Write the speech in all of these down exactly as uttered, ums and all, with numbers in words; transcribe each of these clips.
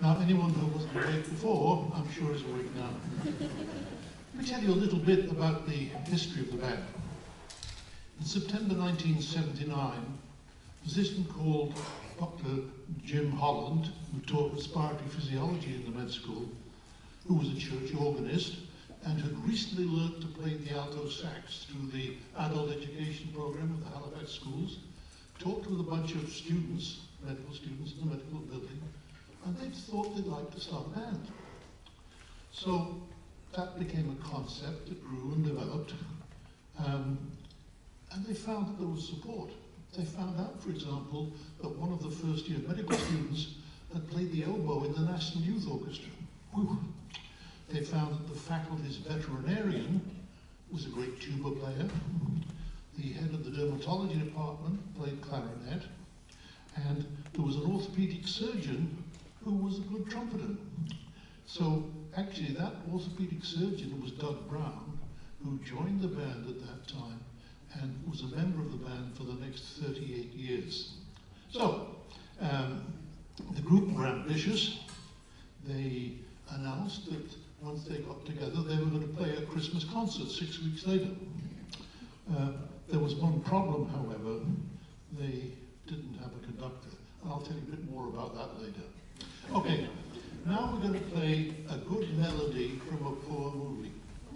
Now, anyone who wasn't awake before, I'm sure is awake now. Let me tell you a little bit about the history of the band. In September nineteen seventy-nine, a physician called Doctor Jim Holland, who taught respiratory physiology in the med school, who was a church organist, and had recently learned to play the alto sax through the adult education program of the Halifax schools, talked with a bunch of students, medical students in the medical building, and they thought they'd like to start a band. So that became a concept that grew and developed, um, and they found that there was support. They found out, for example, that one of the first year medical students had played the oboe in the National Youth Orchestra. Whew. They found that the faculty's veterinarian was a great tuba player. The head of the dermatology department played clarinet, and there was an orthopedic surgeon who was a good trumpeter. So actually that orthopedic surgeon was Doug Brown, who joined the band at that time and was a member of the band for the next thirty-eight years. So um, the group were ambitious. They announced that once they got together, they were going to play a Christmas concert six weeks later. Uh, there was one problem, however. They didn't have a conductor. I'll tell you a bit more about that later. Okay, now we're going to play a good melody from a poor movie.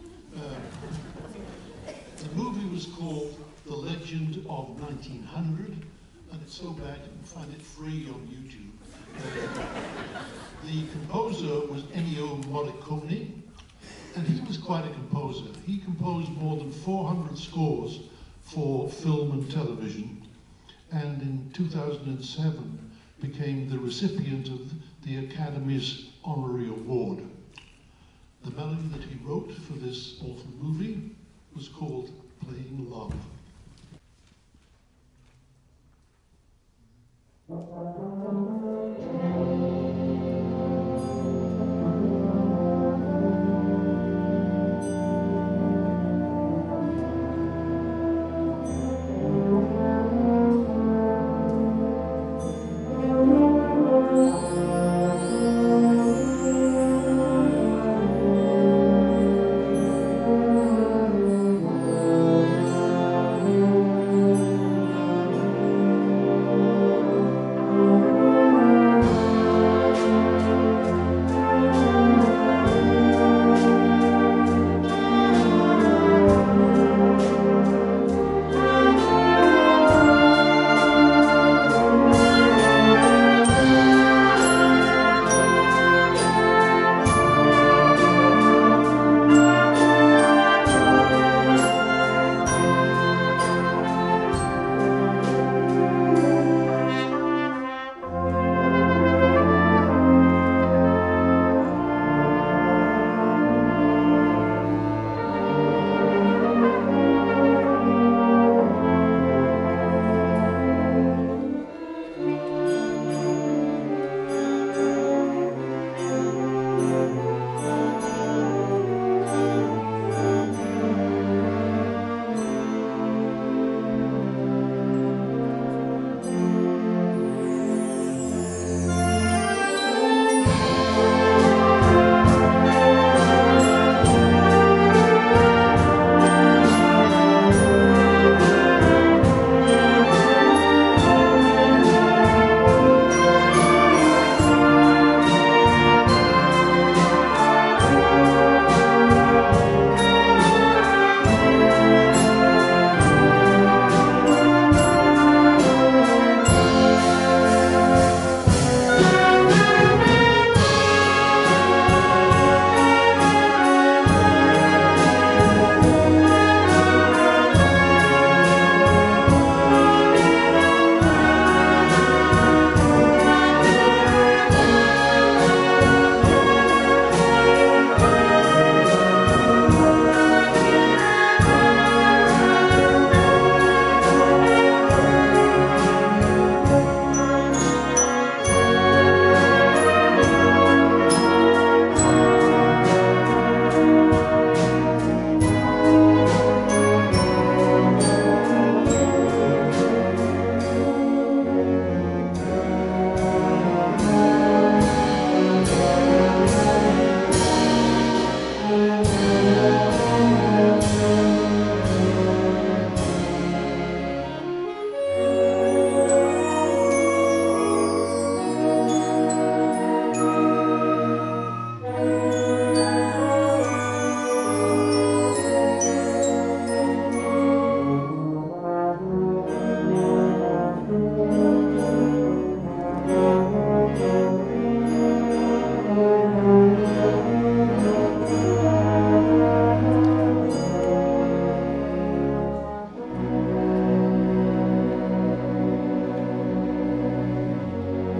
Uh, the movie was called The Legend of nineteen hundred, and it's so bad you can find it free on YouTube. Uh, the composer was Ennio Morricone, and he was quite a composer. He composed more than four hundred scores for film and television, and in two thousand seven became the recipient of the Academy's Honorary Award. The melody that he wrote for this awful movie was called Playing Love. Thank you.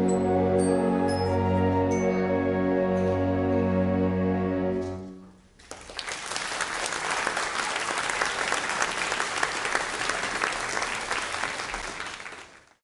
you.